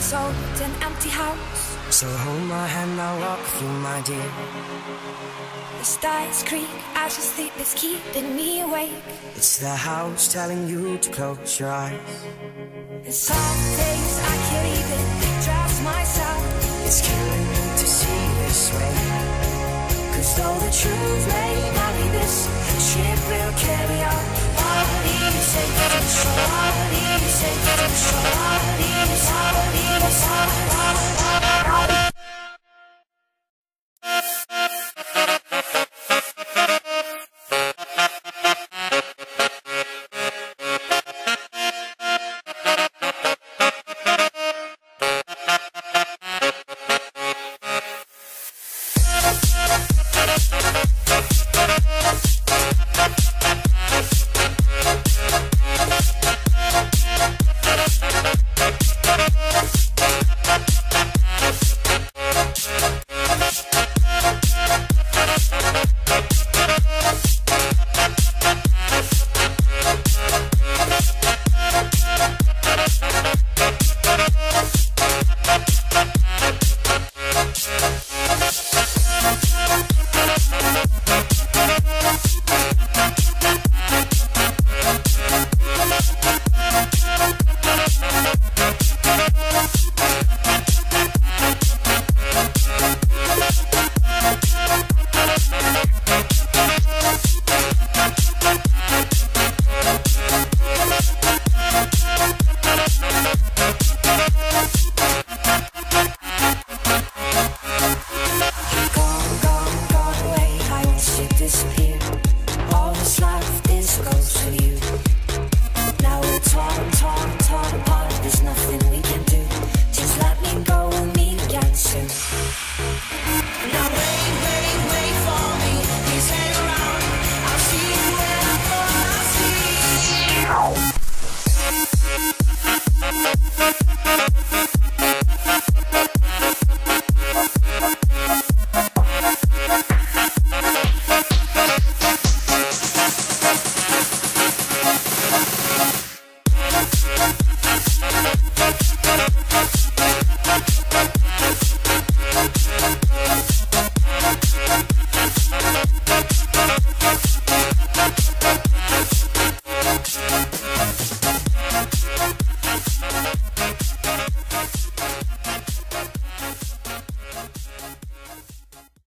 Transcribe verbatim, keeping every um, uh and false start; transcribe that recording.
this old and empty house. So hold my hand, I'll walk with you, my dear. The stars creak as you sleep, it's keeping me awake. It's the house telling you to close your eyes. And some days I can't even trust myself. It's killing me to see this way. Cause though the truth may not be this, the ship will carry on. What do you say? So what do you